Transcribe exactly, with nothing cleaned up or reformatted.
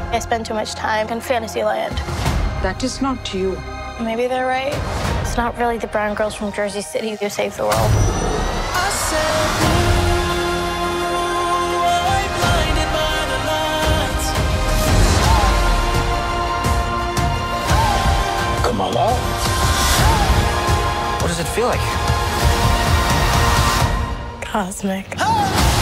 I spend too much time in fantasy land. That is not you. Maybe they're right. It's not really the brown girls from Jersey City who save the world. I said, ooh, I'm blinded by the lights. Kamela? What does it feel like? Cosmic. Oh!